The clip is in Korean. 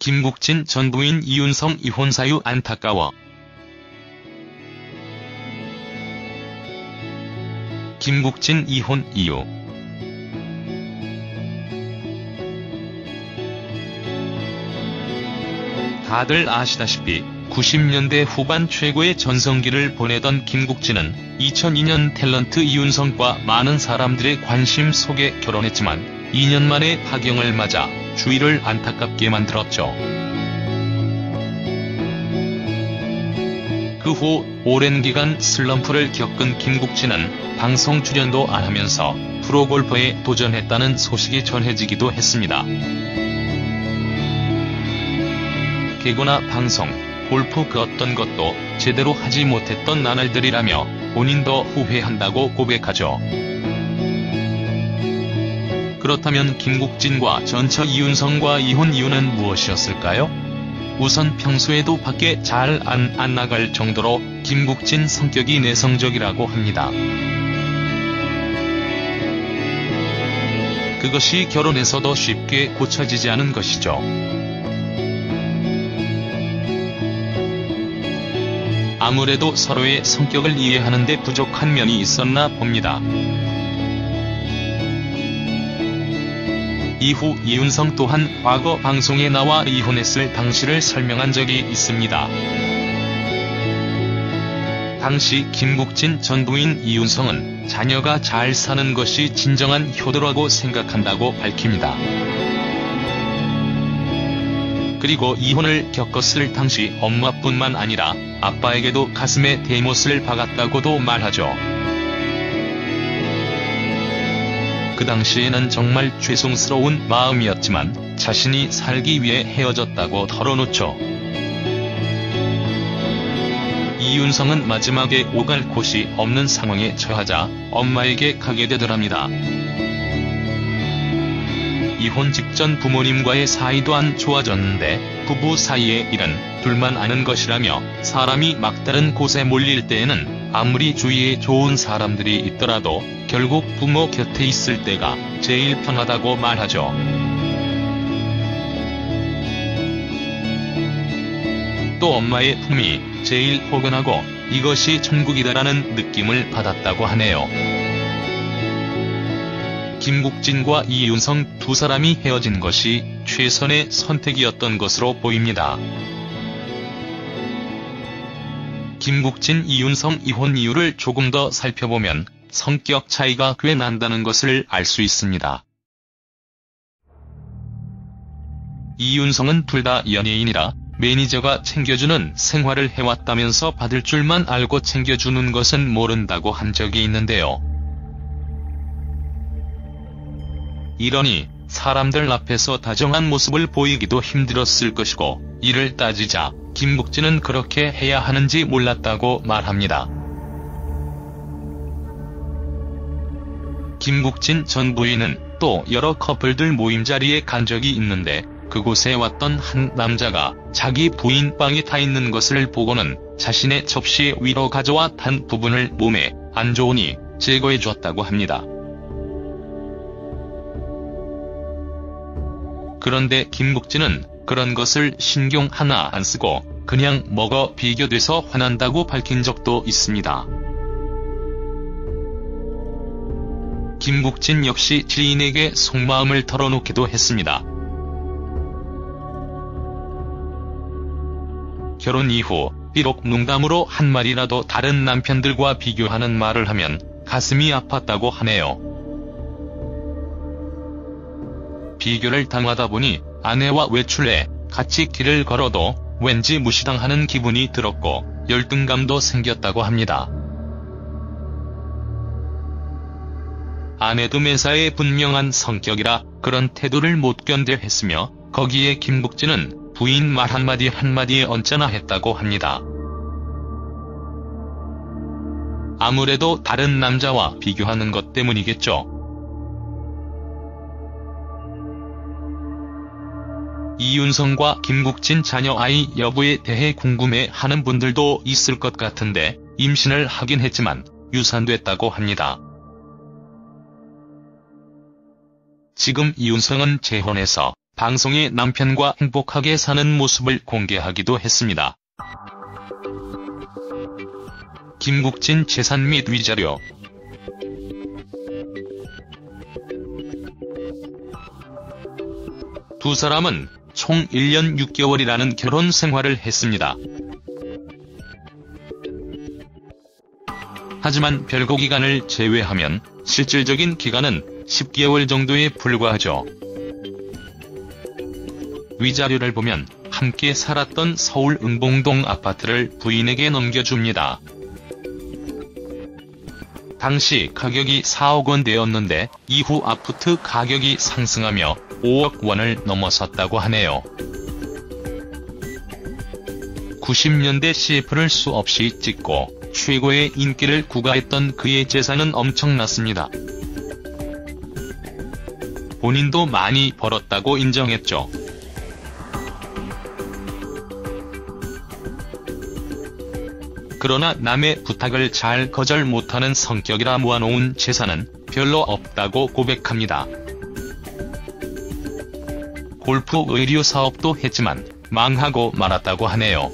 김국진 전 부인 이윤성 이혼 사유 안타까워. 김국진 이혼 이유. 다들 아시다시피 90년대 후반 최고의 전성기를 보내던 김국진은 2002년 탤런트 이윤성과 많은 사람들의 관심 속에 결혼했지만 2년 만에 파경을 맞아 주위를 안타깝게 만들었죠. 그 후 오랜 기간 슬럼프를 겪은 김국진은 방송 출연도 안 하면서 프로골퍼에 도전했다는 소식이 전해지기도 했습니다. 개그나 방송, 골프 그 어떤 것도 제대로 하지 못했던 나날들이라며 본인도 후회한다고 고백하죠. 그렇다면 김국진과 전처 이윤성과 이혼 이유는 무엇이었을까요? 우선 평소에도 밖에 잘 안 나갈 정도로 김국진 성격이 내성적이라고 합니다. 그것이 결혼해서도 쉽게 고쳐지지 않은 것이죠. 아무래도 서로의 성격을 이해하는 데 부족한 면이 있었나 봅니다. 이후 이윤성 또한 과거 방송에 나와 이혼했을 당시를 설명한 적이 있습니다. 당시 김국진 전 부인 이윤성은 자녀가 잘 사는 것이 진정한 효도라고 생각한다고 밝힙니다. 그리고 이혼을 겪었을 당시 엄마뿐만 아니라 아빠에게도 가슴에 대못을 박았다고도 말하죠. 그 당시에는 정말 죄송스러운 마음이었지만 자신이 살기 위해 헤어졌다고 털어놓죠. 이윤성은 마지막에 오갈 곳이 없는 상황에 처하자 엄마에게 가게 되더랍니다. 이혼 직전 부모님과의 사이도 안 좋아졌는데 부부 사이의 일은 둘만 아는 것이라며 사람이 막다른 곳에 몰릴 때에는 아무리 주위에 좋은 사람들이 있더라도 결국 부모 곁에 있을 때가 제일 편하다고 말하죠. 또 엄마의 품이 제일 포근하고 이것이 천국이다라는 느낌을 받았다고 하네요. 김국진과 이윤성 두 사람이 헤어진 것이 최선의 선택이었던 것으로 보입니다. 김국진 이윤성 이혼 이유를 조금 더 살펴보면 성격 차이가 꽤 난다는 것을 알 수 있습니다. 이윤성은 둘 다 연예인이라 매니저가 챙겨주는 생활을 해왔다면서 받을 줄만 알고 챙겨주는 것은 모른다고 한 적이 있는데요. 이러니 사람들 앞에서 다정한 모습을 보이기도 힘들었을 것이고 이를 따지자 김국진은 그렇게 해야 하는지 몰랐다고 말합니다. 김국진 전 부인은 또 여러 커플들 모임 자리에 간 적이 있는데 그곳에 왔던 한 남자가 자기 부인 빵이 타 있는 것을 보고는 자신의 접시 위로 가져와 탄 부분을 몸에 안 좋으니 제거해 줬다고 합니다. 그런데 김국진은 그런 것을 신경 하나 안 쓰고 그냥 먹어 비교돼서 화난다고 밝힌 적도 있습니다. 김국진 역시 지인에게 속마음을 털어놓기도 했습니다. 결혼 이후 비록 농담으로 한 말이라도 다른 남편들과 비교하는 말을 하면 가슴이 아팠다고 하네요. 비교를 당하다 보니 아내와 외출해 같이 길을 걸어도 왠지 무시당하는 기분이 들었고 열등감도 생겼다고 합니다. 아내도 매사에 분명한 성격이라 그런 태도를 못 견뎌 했으며 거기에 김국진은 부인 말 한마디 한마디에 언짢아 했다고 합니다. 아무래도 다른 남자와 비교하는 것 때문이겠죠. 이윤성과 김국진 자녀 아이 여부에 대해 궁금해하는 분들도 있을 것 같은데 임신을 하긴 했지만 유산됐다고 합니다. 지금 이윤성은 재혼해서 방송에 남편과 행복하게 사는 모습을 공개하기도 했습니다. 김국진 재산 및 위자료. 두 사람은 총 1년 6개월이라는 결혼 생활을 했습니다. 하지만 별거 기간을 제외하면 실질적인 기간은 10개월 정도에 불과하죠. 위자료를 보면 함께 살았던 서울 응봉동 아파트를 부인에게 넘겨줍니다. 당시 가격이 4억 원대였는데 이후 아파트 가격이 상승하며 5억 원을 넘어섰다고 하네요. 90년대 CF를 수없이 찍고 최고의 인기를 구가했던 그의 재산은 엄청났습니다. 본인도 많이 벌었다고 인정했죠. 그러나 남의 부탁을 잘 거절 못하는 성격이라 모아놓은 재산은 별로 없다고 고백합니다. 골프 의류 사업도 했지만 망하고 말았다고 하네요.